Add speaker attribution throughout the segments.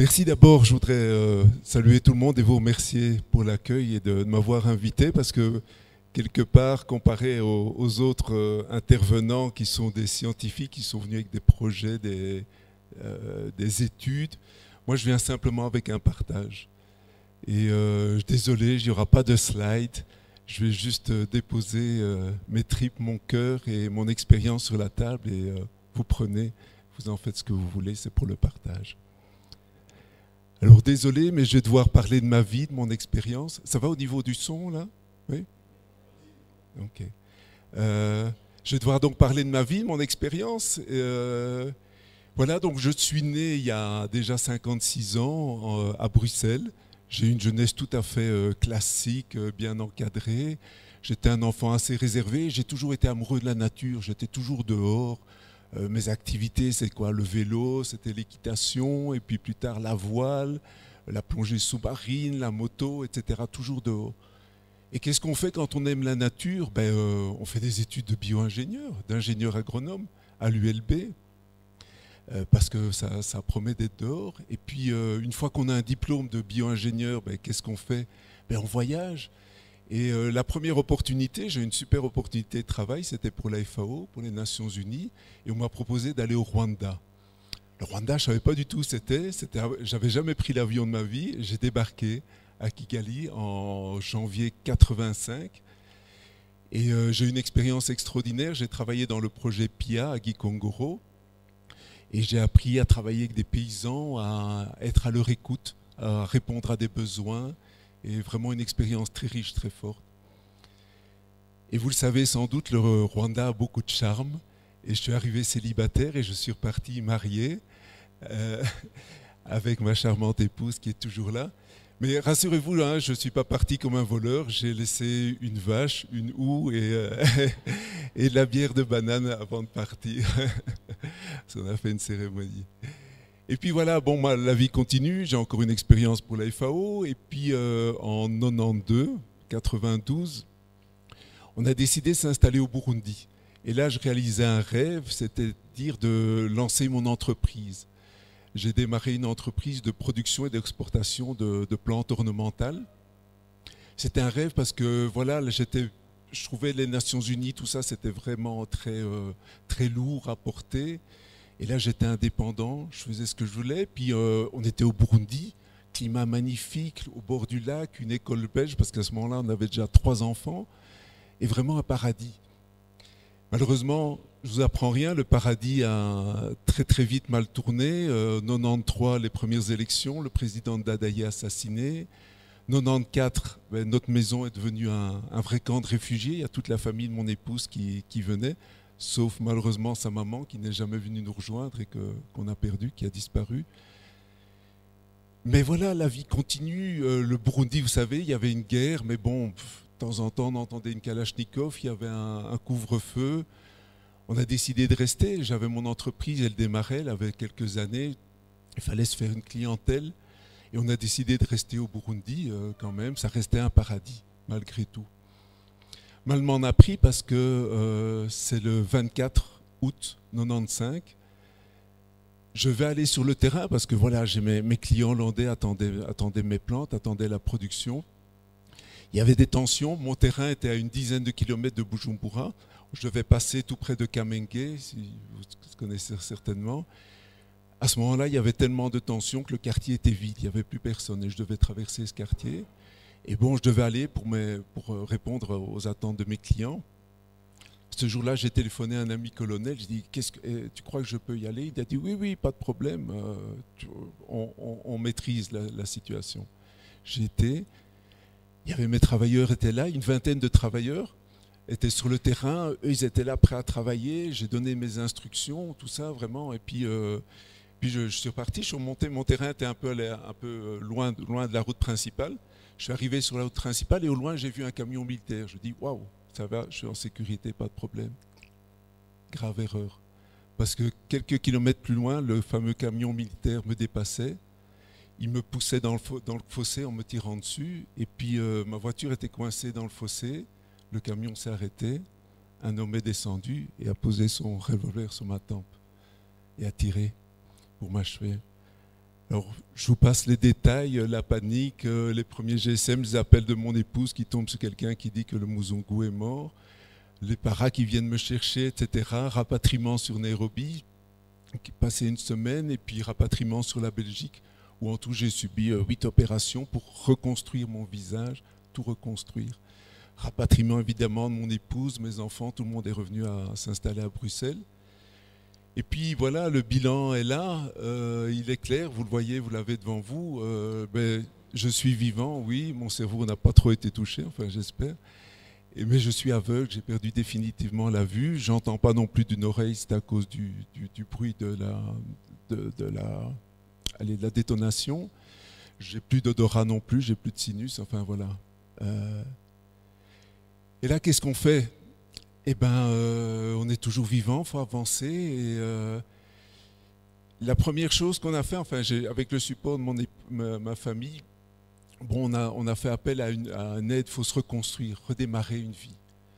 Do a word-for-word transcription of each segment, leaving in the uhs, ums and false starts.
Speaker 1: Merci d'abord, je voudrais euh, saluer tout le monde et vous remercier pour l'accueil et de, de m'avoir invité parce que quelque part, comparé aux, aux autres euh, intervenants qui sont des scientifiques, qui sont venus avec des projets, des, euh, des études, moi je viens simplement avec un partage. Et euh, désolé, il n'y aura pas de slide, je vais juste euh, déposer euh, mes tripes, mon cœur et mon expérience sur la table et euh, vous prenez, vous en faites ce que vous voulez, c'est pour le partage. Alors désolé, mais je vais devoir parler de ma vie, de mon expérience. Ça va au niveau du son, là? Oui? Ok. Euh, je vais devoir donc parler de ma vie, de mon expérience. Euh, voilà, donc je suis né il y a déjà cinquante-six ans euh, à Bruxelles. J'ai eu une jeunesse tout à fait euh, classique, euh, bien encadrée. J'étais un enfant assez réservé. J'ai toujours été amoureux de la nature. J'étais toujours dehors. Euh, mes activités, c'est quoi? Le vélo, c'était l'équitation, et puis plus tard la voile, la plongée sous-marine, la moto, et cetera. Toujours dehors. Et qu'est-ce qu'on fait quand on aime la nature? Ben, euh, on fait des études de bio-ingénieur, d'ingénieur agronome à l'U L B, euh, parce que ça, ça promet d'être dehors. Et puis, euh, une fois qu'on a un diplôme de bio-ingénieur, ben, qu'est-ce qu'on fait? Ben, on voyage. Et euh, la première opportunité, j'ai eu une super opportunité de travail, c'était pour la F A O, pour les Nations Unies, et on m'a proposé d'aller au Rwanda. Le Rwanda, je ne savais pas du tout où c'était, c'était j'avais jamais pris l'avion de ma vie, j'ai débarqué à Kigali en janvier quatre-vingt-cinq, et euh, j'ai eu une expérience extraordinaire, j'ai travaillé dans le projet P I A à Gikongoro, et j'ai appris à travailler avec des paysans, à être à leur écoute, à répondre à des besoins, et vraiment une expérience très riche, très forte. Et vous le savez sans doute, le Rwanda a beaucoup de charme. Et je suis arrivé célibataire et je suis reparti marié euh, avec ma charmante épouse qui est toujours là. Mais rassurez-vous, hein, je ne suis pas parti comme un voleur. J'ai laissé une vache, une houe et, euh, et de la bière de banane avant de partir. On a fait une cérémonie. Et puis voilà, bon, moi, la vie continue, j'ai encore une expérience pour la F A O, et puis euh, en quatre-vingt-douze, quatre-vingt-douze, on a décidé de s'installer au Burundi. Et là, je réalisais un rêve, c'était dire de lancer mon entreprise. J'ai démarré une entreprise de production et d'exportation de, de plantes ornementales. C'était un rêve parce que voilà, j'étais, je trouvais les Nations Unies, tout ça, c'était vraiment très, euh, très lourd à porter. Et là, j'étais indépendant, je faisais ce que je voulais. Puis, euh, on était au Burundi, climat magnifique, au bord du lac, une école belge, parce qu'à ce moment-là, on avait déjà trois enfants, et vraiment un paradis. Malheureusement, je ne vous apprends rien, le paradis a très très vite mal tourné. Euh, quatre-vingt-treize, les premières élections, le président Dadaï est assassiné. quatre-vingt-quatorze, ben, notre maison est devenue un, un vrai camp de réfugiés. Il y a toute la famille de mon épouse qui, qui venait. Sauf malheureusement sa maman qui n'est jamais venue nous rejoindre et que, qu'on a perdu, qui a disparu. Mais voilà, la vie continue. Euh, le Burundi, vous savez, il y avait une guerre, mais bon, pff, de temps en temps, on entendait une Kalachnikov, il y avait un, un couvre-feu. On a décidé de rester. J'avais mon entreprise, elle démarrait, elle avait quelques années. Il fallait se faire une clientèle. Et on a décidé de rester au Burundi euh, quand même. Ça restait un paradis, malgré tout. Mal m'en a pris parce que euh, c'est le vingt-quatre août quatre-vingt-quinze. Je vais aller sur le terrain parce que voilà, j'ai mes, mes clients hollandais attendaient, attendaient mes plantes, attendaient la production. Il y avait des tensions. Mon terrain était à une dizaine de kilomètres de Bujumbura. Je devais passer tout près de Kamenge, si vous connaissez certainement. À ce moment-là, il y avait tellement de tensions que le quartier était vide. Il n'y avait plus personne et je devais traverser ce quartier. Et bon, je devais aller pour, mes, pour répondre aux attentes de mes clients. Ce jour-là, j'ai téléphoné à un ami colonel. Je dis, qu'est-ce que, eh, tu crois que je peux y aller? Il a dit, oui, oui, pas de problème. Euh, tu, on, on, on maîtrise la, la situation. J'étais, il y avait mes travailleurs étaient là, une vingtaine de travailleurs étaient sur le terrain. Eux, ils étaient là prêts à travailler. J'ai donné mes instructions, tout ça, vraiment. Et puis, euh, puis je, je suis reparti. Je suis remonté. Mon terrain était un peu, un peu loin, loin de la route principale. Je suis arrivé sur la route principale et au loin, j'ai vu un camion militaire. Je dis, waouh, ça va, je suis en sécurité, pas de problème. Grave erreur. Parce que quelques kilomètres plus loin, le fameux camion militaire me dépassait. Il me poussait dans le, dans le fossé en me tirant dessus. Et puis, euh, ma voiture était coincée dans le fossé. Le camion s'est arrêté. Un homme est descendu et a posé son revolver sur ma tempe et a tiré pour m'achever. Alors, je vous passe les détails, la panique, euh, les premiers G S M, les appels de mon épouse qui tombent sur quelqu'un qui dit que le Muzungu est mort, les paras qui viennent me chercher, et cetera. Rapatriement sur Nairobi, qui passait une semaine, et puis rapatriement sur la Belgique, où en tout j'ai subi euh, huit opérations pour reconstruire mon visage, tout reconstruire. Rapatriement évidemment de mon épouse, mes enfants, tout le monde est revenu à s'installer à Bruxelles. Et puis voilà, le bilan est là, euh, il est clair, vous le voyez, vous l'avez devant vous. Euh, ben, je suis vivant, oui, mon cerveau n'a pas trop été touché, enfin j'espère. Et, mais je suis aveugle, j'ai perdu définitivement la vue. J'entends pas non plus d'une oreille, c'est à cause du, du, du bruit de la, de, de, la, allez, de la détonation. J'ai plus d'odorat non plus, j'ai plus de sinus, enfin voilà. Euh, et là, qu'est-ce qu'on fait ? Eh bien, euh, on est toujours vivant, il faut avancer. Et, euh, la première chose qu'on a fait, enfin, avec le support de mon ma, ma famille, bon, on, a, on a fait appel à une, à une aide, il faut se reconstruire, redémarrer une vie.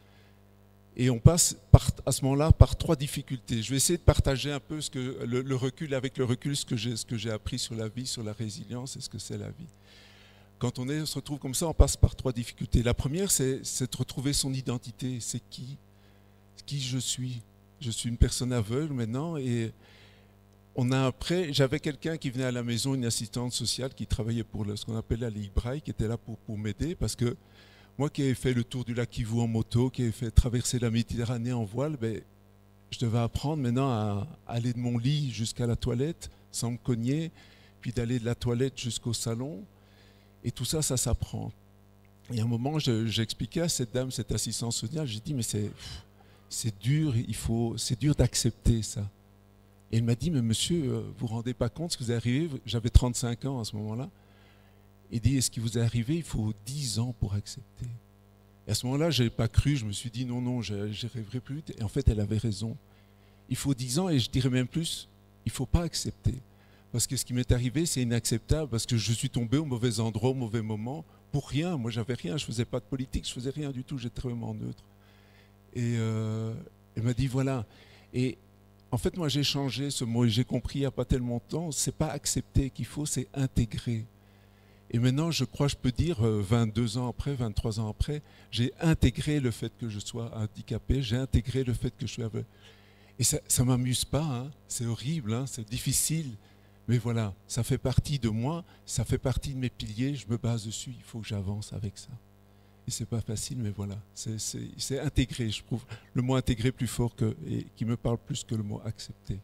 Speaker 1: Et on passe par, à ce moment-là par trois difficultés. Je vais essayer de partager un peu ce que, le, le recul, avec le recul, ce que j'ai ce que j'ai appris sur la vie, sur la résilience et ce que c'est la vie. Quand on, est, on se retrouve comme ça, on passe par trois difficultés. La première, c'est de retrouver son identité. C'est qui qui je suis. Je suis une personne aveugle maintenant et on a après, j'avais quelqu'un qui venait à la maison, une assistante sociale qui travaillait pour le, ce qu'on appelle la Ligue Braille, qui était là pour, pour m'aider parce que moi qui avais fait le tour du lac Kivu en moto, qui avais fait traverser la Méditerranée en voile, ben, je devais apprendre maintenant à aller de mon lit jusqu'à la toilette sans me cogner, puis d'aller de la toilette jusqu'au salon et tout ça, ça s'apprend. Et à un moment, j'expliquais à cette dame, cette assistante sociale, j'ai dit mais c'est... c'est dur, il faut, c'est dur d'accepter ça. Et elle m'a dit, mais monsieur, vous ne vous rendez pas compte ce qui vous est arrivé, j'avais trente-cinq ans à ce moment-là. Il dit, ce qui vous est arrivé, il faut dix ans pour accepter. Et à ce moment-là, je n'ai pas cru, je me suis dit, non, non, je ne rêverai plus. Et en fait, elle avait raison. Il faut dix ans, et je dirais même plus, il ne faut pas accepter. Parce que ce qui m'est arrivé, c'est inacceptable, parce que je suis tombé au mauvais endroit, au mauvais moment, pour rien. Moi, j'avais rien, je ne faisais pas de politique, je ne faisais rien du tout, j'étais vraiment neutre. Et euh, elle m'a dit voilà. Et en fait, moi, j'ai changé ce mot et j'ai compris il n'y a pas tellement de temps. C'est pas accepter qu'il faut, c'est intégrer. Et maintenant, je crois, je peux dire, vingt-deux ans après, vingt-trois ans après, j'ai intégré le fait que je sois handicapé, j'ai intégré le fait que je suis aveugle. Et ça ne m'amuse pas, hein. C'est horrible, hein, c'est difficile. Mais voilà, ça fait partie de moi, ça fait partie de mes piliers, je me base dessus, il faut que j'avance avec ça. Et c'est pas facile, mais voilà, c'est intégré. Je trouve le mot intégré plus fort que, et qui me parle plus que le mot accepter.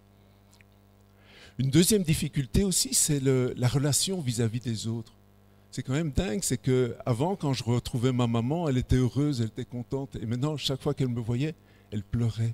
Speaker 1: Une deuxième difficulté aussi, c'est la relation vis-à-vis des autres. C'est quand même dingue, c'est que avant, quand je retrouvais ma maman, elle était heureuse, elle était contente, et maintenant, chaque fois qu'elle me voyait, elle pleurait.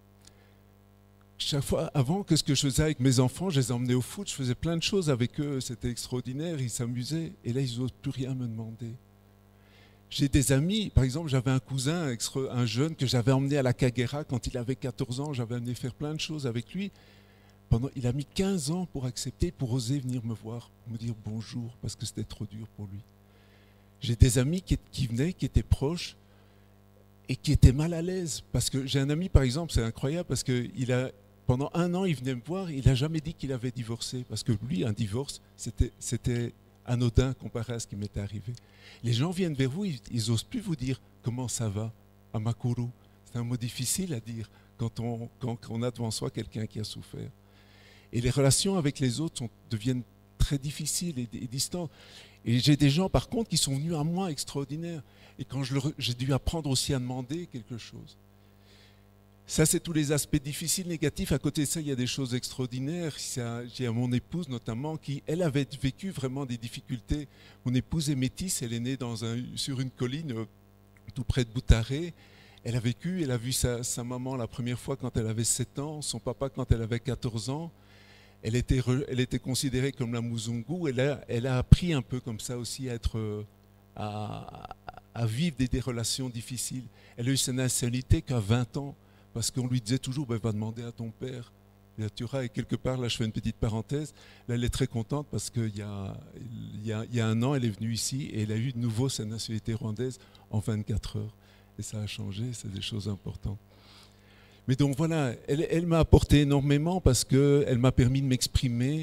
Speaker 1: Chaque fois, avant, qu'est-ce que je faisais avec mes enfants? Je les emmenais au foot, je faisais plein de choses avec eux, c'était extraordinaire, ils s'amusaient, et là, ils n'osent plus rien me demander. J'ai des amis, par exemple, j'avais un cousin, un jeune que j'avais emmené à la Kagera quand il avait quatorze ans, j'avais amené faire plein de choses avec lui. Pendant, il a mis quinze ans pour accepter, pour oser venir me voir, me dire bonjour, parce que c'était trop dur pour lui. J'ai des amis qui, qui venaient, qui étaient proches et qui étaient mal à l'aise. Parce que j'ai un ami, par exemple, c'est incroyable, parce que il a, pendant un an, il venait me voir, il n'a jamais dit qu'il avait divorcé, parce que lui, un divorce, c'était anodin comparé à ce qui m'était arrivé. Les gens viennent vers vous, ils n'osent plus vous dire comment ça va, Amakuru. C'est un mot difficile à dire quand on, quand on a devant soi quelqu'un qui a souffert. Et les relations avec les autres sont, deviennent très difficiles et, et distantes. Et j'ai des gens, par contre, qui sont venus à moi extraordinaires. Et quand j'ai dû apprendre aussi à demander quelque chose. Ça, c'est tous les aspects difficiles, négatifs. À côté de ça, il y a des choses extraordinaires. J'ai mon épouse, notamment, qui, elle, avait vécu vraiment des difficultés. Mon épouse est métisse, elle est née dans un, sur une colline tout près de Boutaré. Elle a vécu, elle a vu sa, sa maman la première fois quand elle avait sept ans, son papa quand elle avait quatorze ans. Elle était, elle était considérée comme la Muzungu. Elle a, elle a appris un peu comme ça aussi à, être, à, à vivre des, des relations difficiles. Elle a eu sa nationalité qu'à vingt ans. Parce qu'on lui disait toujours, ben, va demander à ton père. Et quelque part, là je fais une petite parenthèse, là elle est très contente parce qu'il y a, il y a, il y a un an, elle est venue ici et elle a eu de nouveau sa nationalité rwandaise en vingt-quatre heures. Et ça a changé, c'est des choses importantes. Mais donc voilà, elle, elle m'a apporté énormément parce qu'elle m'a permis de m'exprimer,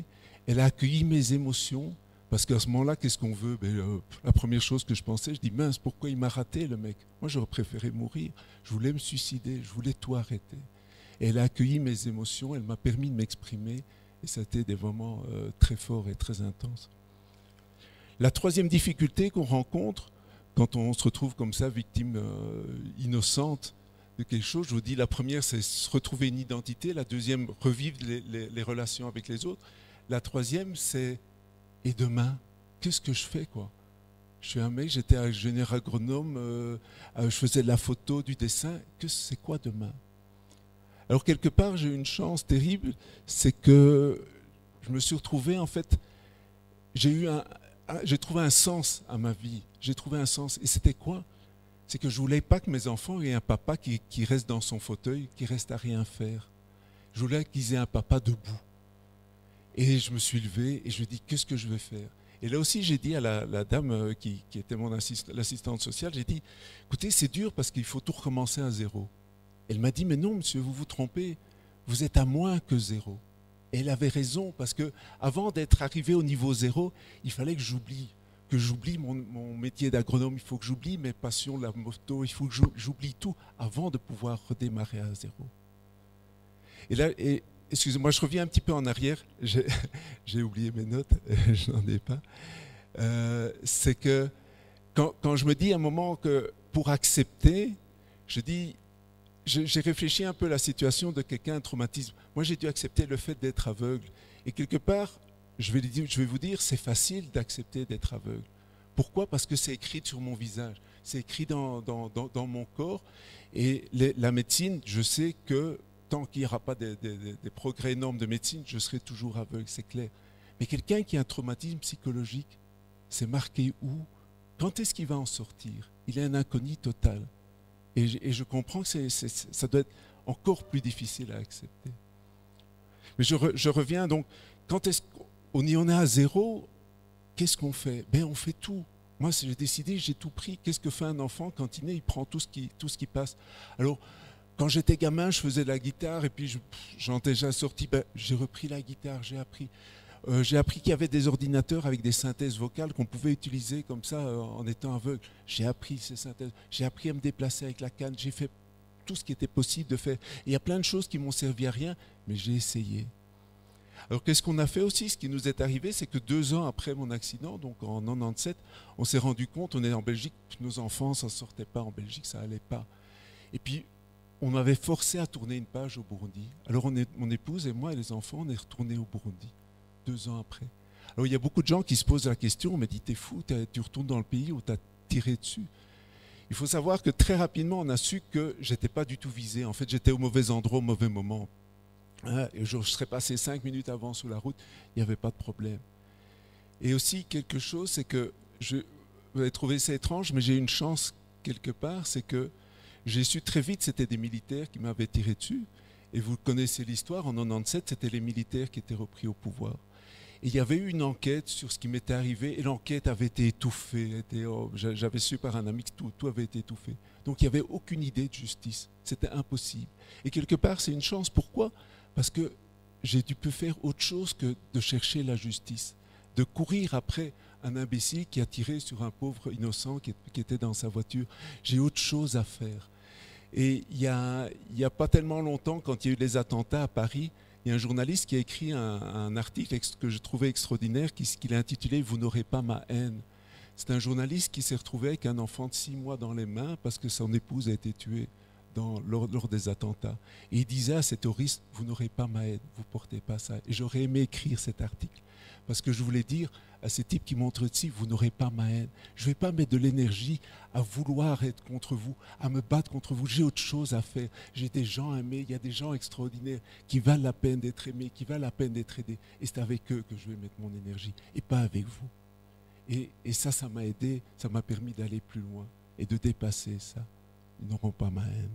Speaker 1: Elle a accueilli mes émotions, parce qu'à ce moment-là, qu'est-ce qu'on veut? ben, euh, La première chose que je pensais, je dis, mince, pourquoi il m'a raté, le mec? Moi, j'aurais préféré mourir. Je voulais me suicider, je voulais tout arrêter. Et elle a accueilli mes émotions, elle m'a permis de m'exprimer, et ça a été des moments euh, très forts et très intenses. La troisième difficulté qu'on rencontre, quand on se retrouve comme ça, victime euh, innocente de quelque chose, je vous dis, la première, c'est se retrouver une identité. La deuxième, revivre les, les, les relations avec les autres. La troisième, c'est, et demain, qu'est-ce que je fais, quoi? Je suis un mec, j'étais ingénieur agronome, euh, je faisais de la photo, du dessin. Que c'est quoi demain? Alors, quelque part, j'ai eu une chance terrible, c'est que je me suis retrouvé, en fait, j'ai eu un, j'ai trouvé un sens à ma vie. J'ai trouvé un sens. Et c'était quoi? C'est que je ne voulais pas que mes enfants aient un papa qui, qui reste dans son fauteuil, qui reste à rien faire. Je voulais qu'ils aient un papa debout. Et je me suis levé et je me dis, qu'est-ce que je vais faire? Et là aussi, j'ai dit à la, la dame qui, qui était mon assist, l'assistante sociale, j'ai dit, écoutez, c'est dur parce qu'il faut tout recommencer à zéro. Elle m'a dit, mais non, monsieur, vous vous trompez. Vous êtes à moins que zéro. Et elle avait raison, parce que avant d'être arrivé au niveau zéro, il fallait que j'oublie, que j'oublie mon, mon métier d'agronome, il faut que j'oublie mes passions, la moto, il faut que j'oublie tout avant de pouvoir redémarrer à zéro. Et là, et, excusez-moi, je reviens un petit peu en arrière, j'ai oublié mes notes, je n'en ai pas. Euh, c'est que quand, quand je me dis à un moment que pour accepter, je dis, j'ai réfléchi un peu à la situation de quelqu'un, un traumatisme. Moi, j'ai dû accepter le fait d'être aveugle. Et quelque part, je vais, je vais vous dire, c'est facile d'accepter d'être aveugle. Pourquoi? Parce que c'est écrit sur mon visage, c'est écrit dans, dans, dans, dans mon corps. Et les, la médecine, je sais que tant qu'il n'y aura pas des, des, des progrès énormes de médecine, je serai toujours aveugle, c'est clair. Mais quelqu'un qui a un traumatisme psychologique, c'est marqué où? Quand est-ce qu'il va en sortir? Il est un inconnu total. Et je, et je comprends que c'est, c'est, ça doit être encore plus difficile à accepter. Mais je, re, je reviens donc, quand est-ce qu'on y en est à zéro, qu'est-ce qu'on fait? Ben on fait tout. Moi, j'ai décidé, j'ai tout pris. Qu'est-ce que fait un enfant quand il naît? Il prend tout ce qui, tout ce qui passe. Alors, quand j'étais gamin, je faisais de la guitare et puis je, j'en ai déjà sorti. Ben, j'ai repris la guitare, j'ai appris. Euh, j'ai appris qu'il y avait des ordinateurs avec des synthèses vocales qu'on pouvait utiliser comme ça euh, en étant aveugle. J'ai appris ces synthèses, j'ai appris à me déplacer avec la canne, j'ai fait tout ce qui était possible de faire. Et il y a plein de choses qui m'ont servi à rien, mais j'ai essayé. Alors qu'est-ce qu'on a fait aussi? Ce qui nous est arrivé, c'est que deux ans après mon accident, donc en quatre-vingt-dix-sept, on s'est rendu compte, on est en Belgique, nos enfants ne s'en sortaient pas en Belgique, ça n'allait pas. Et puis, on m'avait forcé à tourner une page au Burundi. Alors on est, mon épouse et moi et les enfants, on est retournés au Burundi. Deux ans après. Alors il y a beaucoup de gens qui se posent la question, on me dit, t'es fou, tu retournes dans le pays où t'as tiré dessus. Il faut savoir que très rapidement, on a su que j'étais pas du tout visé. En fait, j'étais au mauvais endroit, au mauvais moment. Et je serais passé cinq minutes avant sur la route, il n'y avait pas de problème. Et aussi, quelque chose, c'est que, je, vous allez trouver ça étrange, mais j'ai une chance quelque part, c'est que j'ai su très vite, c'était des militaires qui m'avaient tiré dessus. Et vous connaissez l'histoire, en quatre-vingt-dix-sept, c'était les militaires qui étaient repris au pouvoir. Et il y avait eu une enquête sur ce qui m'était arrivé, et l'enquête avait été étouffée. Était, oh, j'avais su par un ami que tout, tout avait été étouffé. Donc il n'y avait aucune idée de justice. C'était impossible. Et quelque part, c'est une chance. Pourquoi? Parce que j'ai dû pu faire autre chose que de chercher la justice, de courir après un imbécile qui a tiré sur un pauvre innocent qui, qui était dans sa voiture. J'ai autre chose à faire. Et il n'y a, a pas tellement longtemps, quand il y a eu les attentats à Paris, il y a un journaliste qui a écrit un, un article que je trouvais extraordinaire, qu'il qui a intitulé « Vous n'aurez pas ma haine ». C'est un journaliste qui s'est retrouvé avec un enfant de six mois dans les mains parce que son épouse a été tuée dans, lors, lors des attentats. Et il disait à cet terroriste « Vous n'aurez pas ma haine, vous ne portez pas ça ». Et j'aurais aimé écrire cet article parce que je voulais dire à ces types qui montrent ici, vous n'aurez pas ma haine. Je ne vais pas mettre de l'énergie à vouloir être contre vous, à me battre contre vous. J'ai autre chose à faire. J'ai des gens aimés, il y a des gens extraordinaires qui valent la peine d'être aimés, qui valent la peine d'être aidés. Et c'est avec eux que je vais mettre mon énergie et pas avec vous. Et, et ça, ça m'a aidé, ça m'a permis d'aller plus loin et de dépasser ça. Ils n'auront pas ma haine.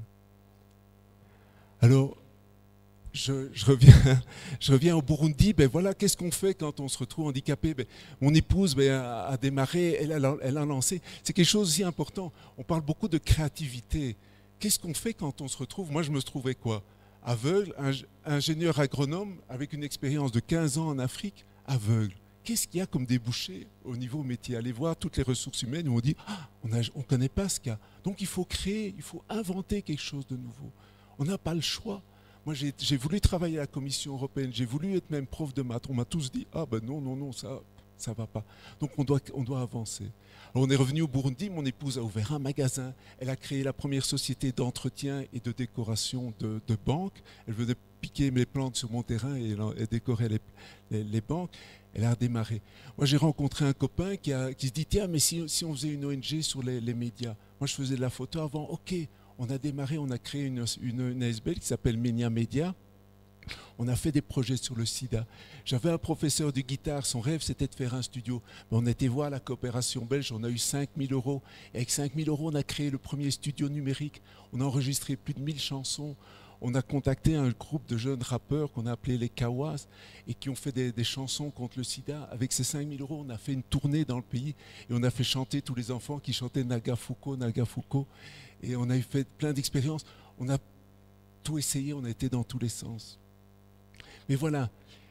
Speaker 1: Alors, Je, je, reviens, je reviens au Burundi, ben voilà, qu'est-ce qu'on fait quand on se retrouve handicapé? Ben, mon épouse ben, a, a démarré, elle a, elle a lancé. C'est quelque chose aussi important. On parle beaucoup de créativité. Qu'est-ce qu'on fait quand on se retrouve? Moi, je me trouvais quoi? Aveugle, ingénieur agronome, avec une expérience de quinze ans en Afrique, aveugles. Qu'est-ce qu'il y a comme débouché au niveau métier? Allez voir toutes les ressources humaines où on dit ah, on ne connaît pas ce cas. Donc il faut créer, il faut inventer quelque chose de nouveau. On n'a pas le choix. Moi, j'ai voulu travailler à la Commission européenne, j'ai voulu être même prof de maths. On m'a tous dit ah ben non, non, non, ça ça ne va pas. Donc on doit, on doit avancer. Alors, on est revenu au Burundi, mon épouse a ouvert un magasin, elle a créé la première société d'entretien et de décoration de, de banques. Elle venait piquer mes plantes sur mon terrain et, et décorer les, les, les banques. Elle a démarré. Moi, j'ai rencontré un copain qui, a, qui se dit, tiens, mais si, si on faisait une O N G sur les, les médias. Moi, je faisais de la photo avant. OK, on a démarré, on a créé une, une, une A S B L qui s'appelle Menia Media. On a fait des projets sur le sida. J'avais un professeur de guitare, son rêve c'était de faire un studio. Mais on était voir la coopération belge, on a eu cinq mille euros. Et avec cinq mille euros, on a créé le premier studio numérique. On a enregistré plus de mille chansons. On a contacté un groupe de jeunes rappeurs qu'on a appelé les Kawas et qui ont fait des, des chansons contre le sida. Avec ces cinq mille euros, on a fait une tournée dans le pays et on a fait chanter tous les enfants qui chantaient Naga Foucault, Naga Foucault. Et on a fait plein d'expériences. On a tout essayé, on a été dans tous les sens. Mais voilà,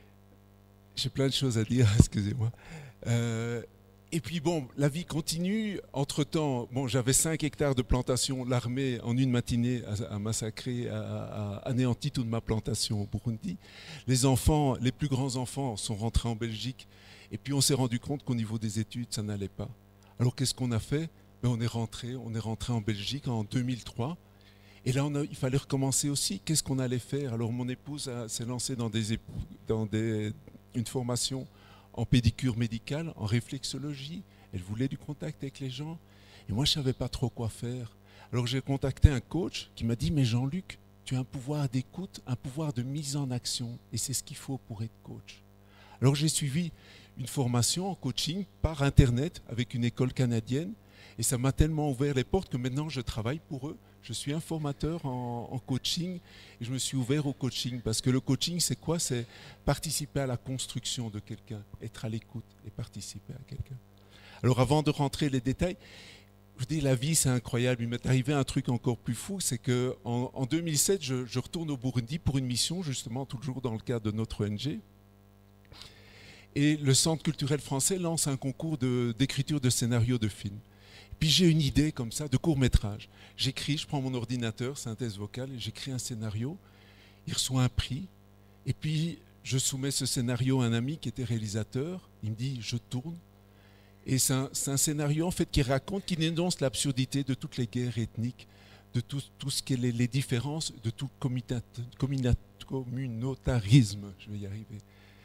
Speaker 1: j'ai plein de choses à dire, excusez-moi. Euh, et puis bon, la vie continue. Entre-temps, bon, j'avais cinq hectares de plantation. L'armée, en une matinée, a, a massacré, a, a anéanti toute ma plantation au Burundi. Les enfants, les plus grands enfants sont rentrés en Belgique. Et puis on s'est rendu compte qu'au niveau des études, ça n'allait pas. Alors qu'est-ce qu'on a fait? Ben, on est rentré, on est rentré en Belgique en deux mille trois. Et là, on a, il fallait recommencer aussi. Qu'est-ce qu'on allait faire? Alors, mon épouse s'est lancée dans, des, dans des, une formation en pédicure médicale, en réflexologie. Elle voulait du contact avec les gens. Et moi, je ne savais pas trop quoi faire. Alors, j'ai contacté un coach qui m'a dit, mais Jean-Luc, tu as un pouvoir d'écoute, un pouvoir de mise en action. Et c'est ce qu'il faut pour être coach. Alors, j'ai suivi une formation en coaching par Internet avec une école canadienne. Et ça m'a tellement ouvert les portes que maintenant, je travaille pour eux. Je suis un formateur en, en coaching et je me suis ouvert au coaching parce que le coaching, c'est quoi? C'est participer à la construction de quelqu'un, être à l'écoute et participer à quelqu'un. Alors avant de rentrer les détails, je dis la vie c'est incroyable. Il m'est arrivé un truc encore plus fou, c'est qu'en en deux mille sept, je, je retourne au Burundi pour une mission, justement toujours dans le cadre de notre O N G. Et le Centre culturel français lance un concours d'écriture de, de scénarios de films. Puis j'ai une idée comme ça de court-métrage. J'écris, je prends mon ordinateur, synthèse vocale, et j'écris un scénario. Il reçoit un prix. Et puis je soumets ce scénario à un ami qui était réalisateur. Il me dit, je tourne. Et c'est un, un scénario en fait qui raconte, qui dénonce l'absurdité de toutes les guerres ethniques, de tout, tout ce qui est les, les différences, de tout communautarisme. Je vais y arriver.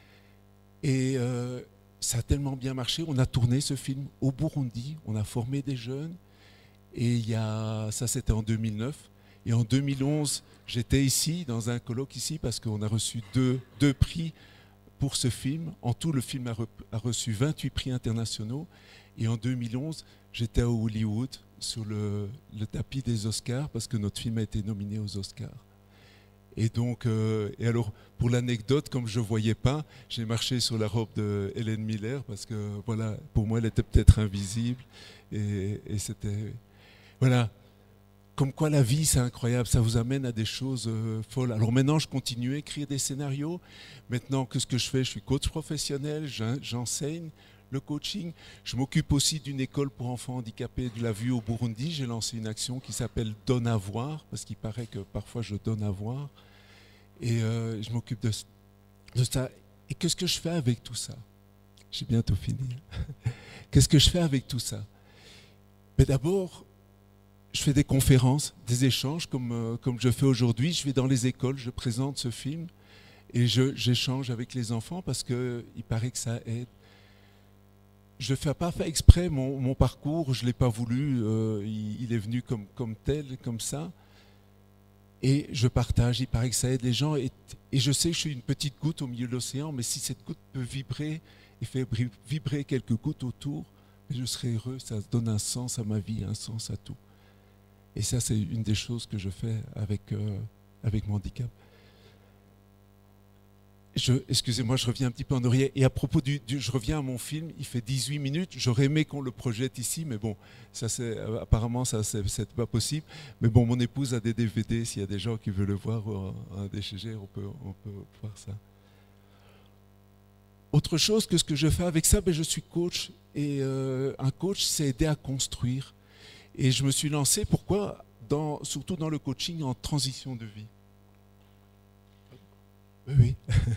Speaker 1: Et euh, ça a tellement bien marché, on a tourné ce film au Burundi, on a formé des jeunes, et il y a, ça c'était en deux mille neuf, et en deux mille onze, j'étais ici, dans un colloque ici, parce qu'on a reçu deux, deux prix pour ce film. En tout, le film a, re, a reçu vingt-huit prix internationaux, et en deux mille onze, j'étais à Hollywood, sur le, le tapis des Oscars, parce que notre film a été nominé aux Oscars. Et donc, euh, et alors, pour l'anecdote, comme je ne voyais pas, j'ai marché sur la robe de Hélène Miller parce que, voilà, pour moi, elle était peut-être invisible. Et, et c'était, voilà, comme quoi la vie, c'est incroyable, ça vous amène à des choses euh, folles. Alors maintenant, je continue à écrire des scénarios. Maintenant, qu'est-ce que je fais? Je suis coach professionnel, j'enseigne le coaching. Je m'occupe aussi d'une école pour enfants handicapés de la vue au Burundi. J'ai lancé une action qui s'appelle « Donne à voir » parce qu'il paraît que parfois je donne à voir. Et euh, je m'occupe de, de ça. Et qu'est-ce que je fais avec tout ça? J'ai bientôt fini. Qu'est-ce que je fais avec tout ça? Mais d'abord, je fais des conférences, des échanges comme, euh, comme je fais aujourd'hui. Je vais dans les écoles, je présente ce film et j'échange avec les enfants parce qu'il paraît que ça aide. Je ne fais pas fait exprès, mon, mon parcours, je ne l'ai pas voulu, euh, il, il est venu comme, comme tel, comme ça. Et je partage, il paraît que ça aide les gens. Et, et je sais que je suis une petite goutte au milieu de l'océan, mais si cette goutte peut vibrer et faire vibrer quelques gouttes autour, je serai heureux, ça donne un sens à ma vie, un sens à tout. Et ça, c'est une des choses que je fais avec, euh, avec mon handicap. Je, excusez-moi, je reviens un petit peu en arrière. Et à propos du, du, je reviens à mon film, il fait dix-huit minutes. J'aurais aimé qu'on le projette ici, mais bon, ça c'est, apparemment, ça c'est pas possible. Mais bon, mon épouse a des D V D. S'il y a des gens qui veulent le voir, un D C G, on peut, on peut voir ça. Autre chose que ce que je fais avec ça, ben, je suis coach. Et euh, un coach, c'est aider à construire. Et je me suis lancé, pourquoi dans, surtout dans le coaching en transition de vie. Oui, oui.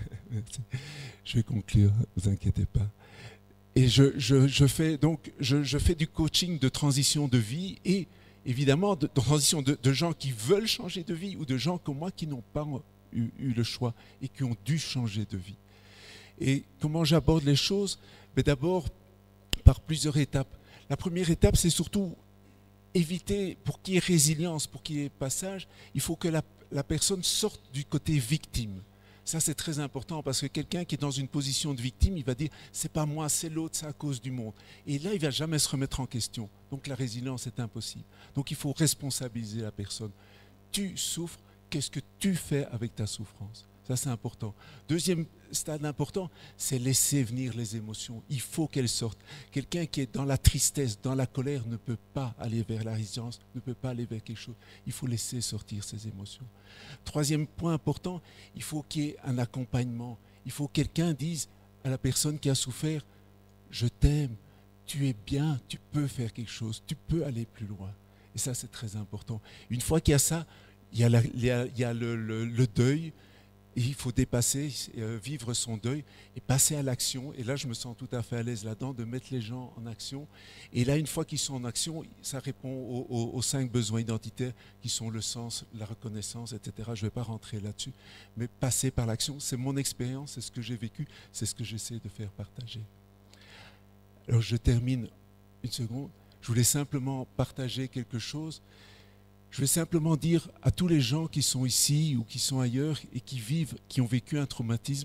Speaker 1: Je vais conclure, ne vous inquiétez pas. Et je, je, je, fais, donc, je, je fais du coaching de transition de vie et évidemment de, de transition de, de gens qui veulent changer de vie ou de gens comme moi qui n'ont pas eu, eu le choix et qui ont dû changer de vie. Et comment j'aborde les choses? Mais d'abord, par plusieurs étapes. La première étape, c'est surtout éviter, pour qu'il y ait résilience, pour qu'il y ait passage, il faut que la, la personne sorte du côté victime. Ça, c'est très important parce que quelqu'un qui est dans une position de victime, il va dire « c'est pas moi, c'est l'autre, c'est à cause du monde ». Et là, il ne va jamais se remettre en question. Donc la résilience est impossible. Donc il faut responsabiliser la personne. Tu souffres, qu'est-ce que tu fais avec ta souffrance? Ça, c'est important. Deuxième stade important, c'est laisser venir les émotions. Il faut qu'elles sortent. Quelqu'un qui est dans la tristesse, dans la colère, ne peut pas aller vers la résilience, ne peut pas aller vers quelque chose. Il faut laisser sortir ses émotions. Troisième point important, il faut qu'il y ait un accompagnement. Il faut que quelqu'un dise à la personne qui a souffert, je t'aime, tu es bien, tu peux faire quelque chose, tu peux aller plus loin. Et ça, c'est très important. Une fois qu'il y a ça, il y a, la, il y a, il y a le, le, le deuil. Et il faut dépasser, euh, vivre son deuil et passer à l'action. Et là, je me sens tout à fait à l'aise là-dedans de mettre les gens en action. Et là, une fois qu'ils sont en action, ça répond aux, aux, aux cinq besoins identitaires qui sont le sens, la reconnaissance, et cetera. Je ne vais pas rentrer là-dessus, mais passer par l'action, c'est mon expérience, c'est ce que j'ai vécu, c'est ce que j'essaie de faire partager. Alors, je termine une seconde. Je voulais simplement partager quelque chose. Je vais simplement dire à tous les gens qui sont ici ou qui sont ailleurs et qui vivent, qui ont vécu un traumatisme,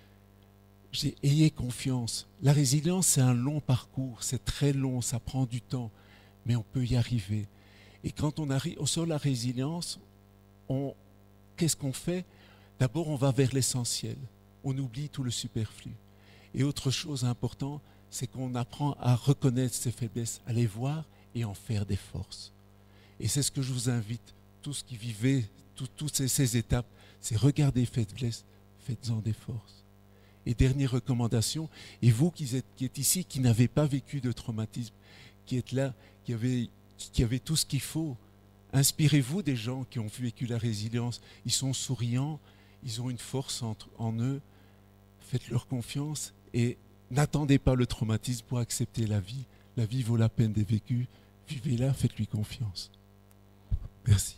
Speaker 1: ayez confiance. La résilience, c'est un long parcours, c'est très long, ça prend du temps, mais on peut y arriver. Et quand on arrive sur la résilience, on, qu'est-ce qu'on fait? D'abord, on va vers l'essentiel. On oublie tout le superflu. Et autre chose importante, c'est qu'on apprend à reconnaître ses faiblesses, à les voir et en faire des forces. Et c'est ce que je vous invite, tous qui vivez toutes ces, ces étapes, c'est regarder faiblesse, faites-en des forces. Et dernière recommandation, et vous qui êtes, qui êtes ici, qui n'avez pas vécu de traumatisme, qui êtes là, qui avez, qui avez tout ce qu'il faut, inspirez-vous des gens qui ont vécu la résilience. Ils sont souriants, ils ont une force entre, en eux, faites-leur confiance et n'attendez pas le traumatisme pour accepter la vie. La vie vaut la peine d'être vécue, vivez-la, faites-lui confiance. Merci.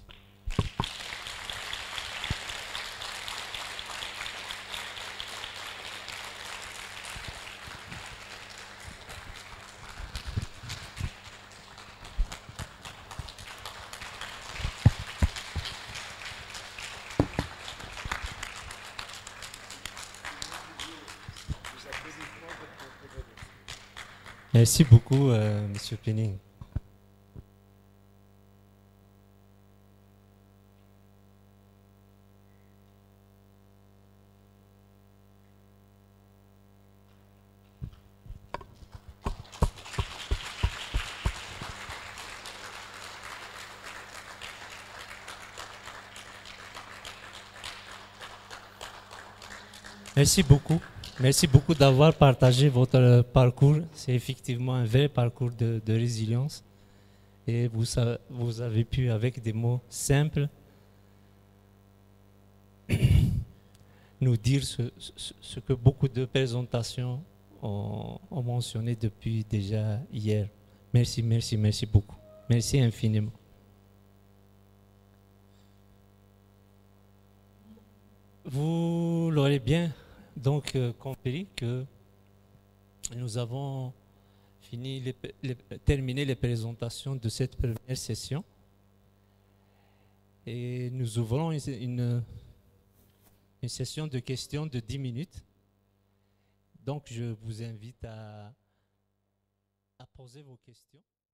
Speaker 2: Merci beaucoup, euh, Monsieur Penning. Merci beaucoup. Merci beaucoup d'avoir partagé votre parcours. C'est effectivement un vrai parcours de, de résilience. Et vous, vous avez pu, avec des mots simples, nous dire ce, ce, ce que beaucoup de présentations ont, ont mentionné depuis déjà hier. Merci, merci, merci beaucoup. Merci infiniment. Vous l'aurez bien donc euh, compris que nous avons fini les, les, terminé les présentations de cette première session et nous ouvrons une, une, une session de questions de dix minutes. Donc je vous invite à, à poser vos questions.